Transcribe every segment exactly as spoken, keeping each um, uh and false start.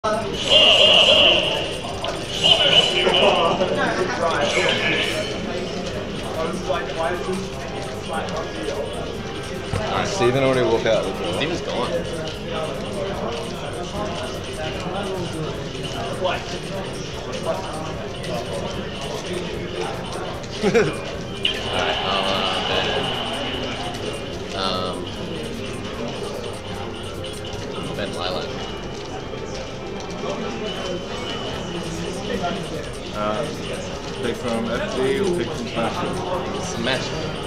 Alright, Steven already walked out the door. Steven's gone. Alright, I'll uh, bet. Um, I'll bet Lilac. Uh, pick from F D or pick from Smash? Smash.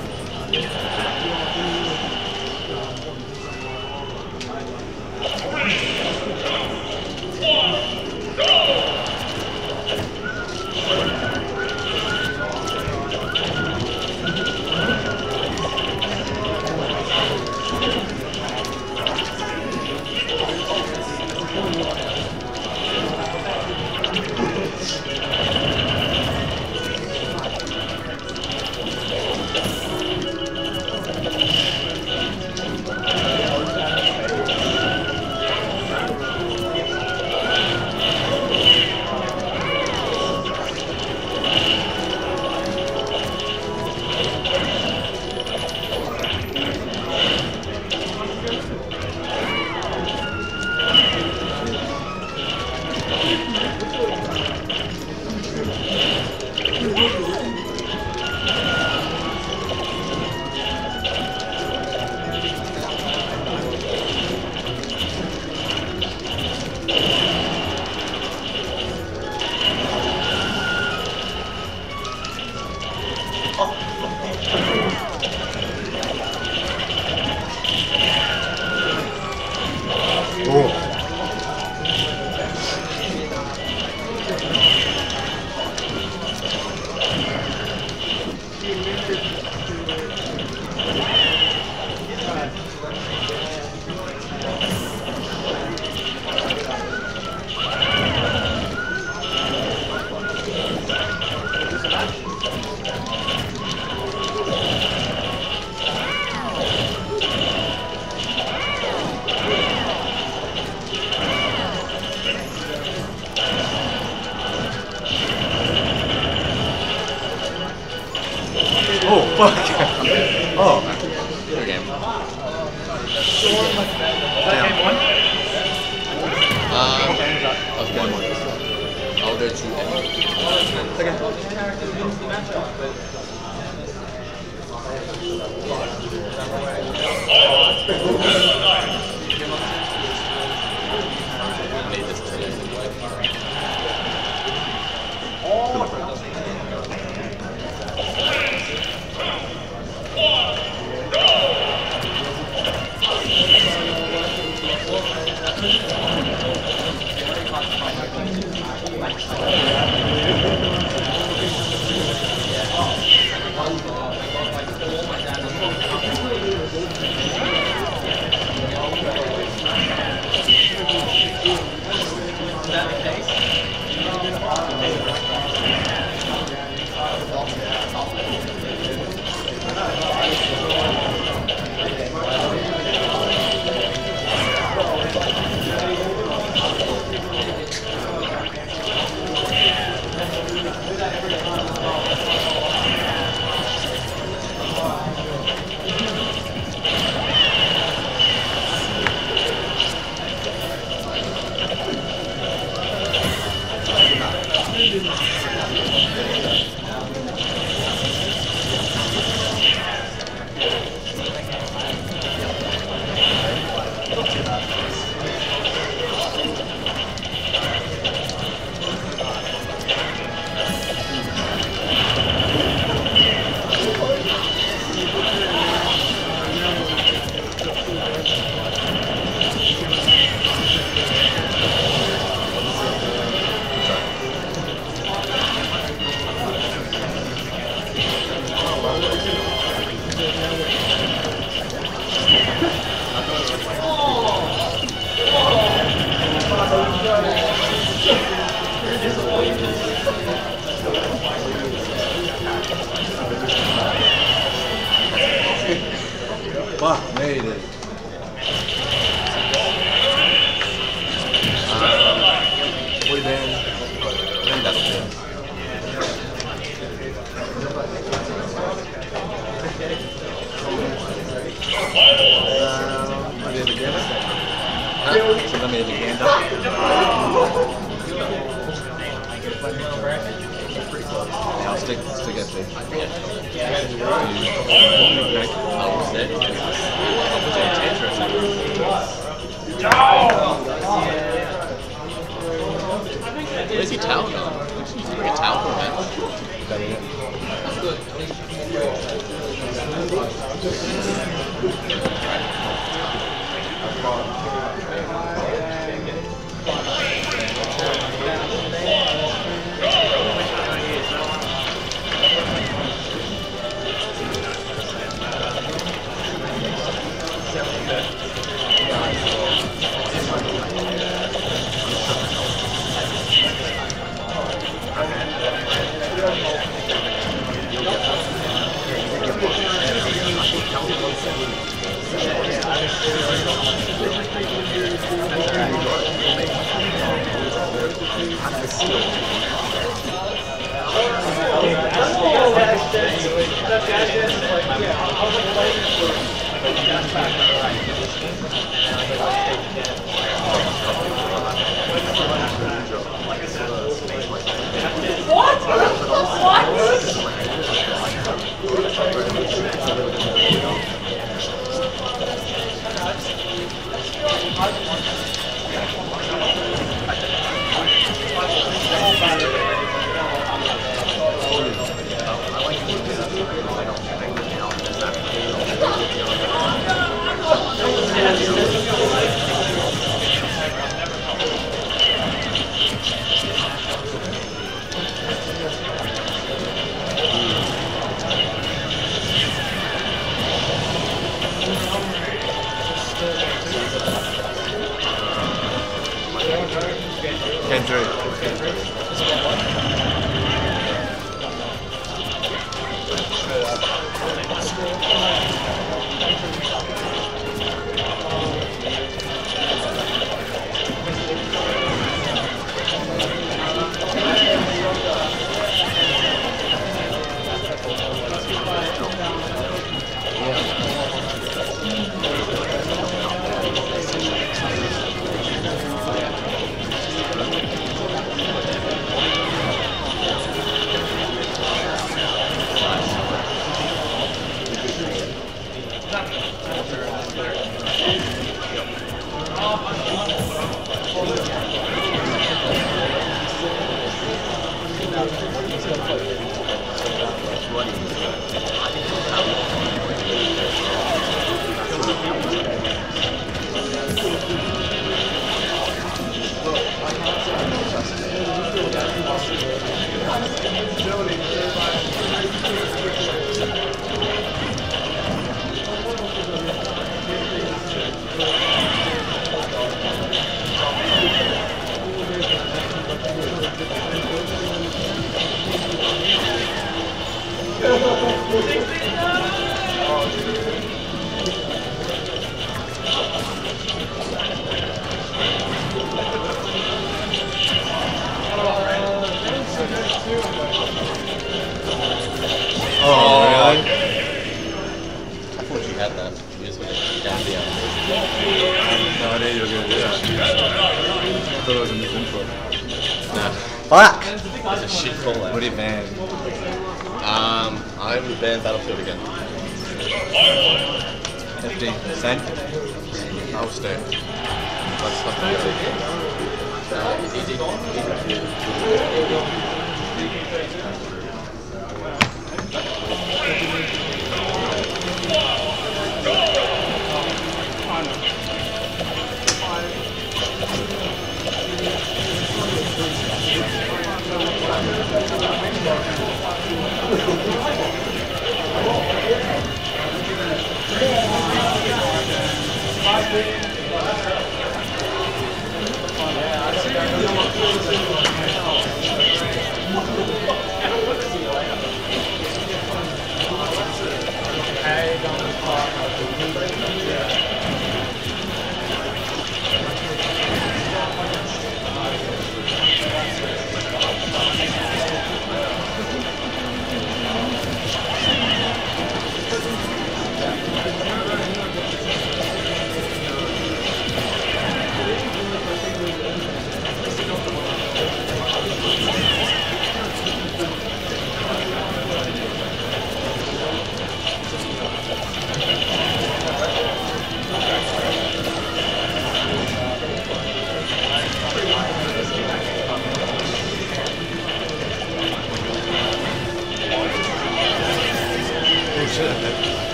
Oh, fuck! Oh. Good game. Damn. Um, I'll go one. I'll go two I made this today. Is that the Fuck, made it. Um, Yeah, I'll stick, stick F D. Oh, was it? Where's your towel gone? He's bring a towel from it. That's good. Fuck! There's a shit call out. What do you ban? Um, I would ban Battlefield again. F D. Send? I'll stay. Let's fuck the uh, it's easy.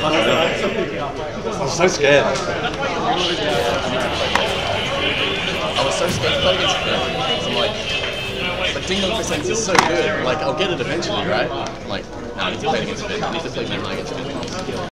I'm so scared. I was so scared to play against him. I'm like, but Ding Dong Presents is so good. Like, I'll get it eventually, right? I'm like, nah, I need to play against Finn. I need to play memory against Finn.